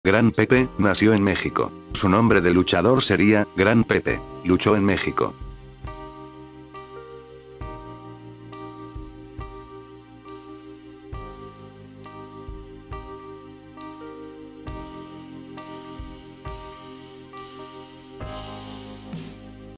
Gran Pepe nació en México. Su nombre de luchador sería Gran Pepe. Luchó en México.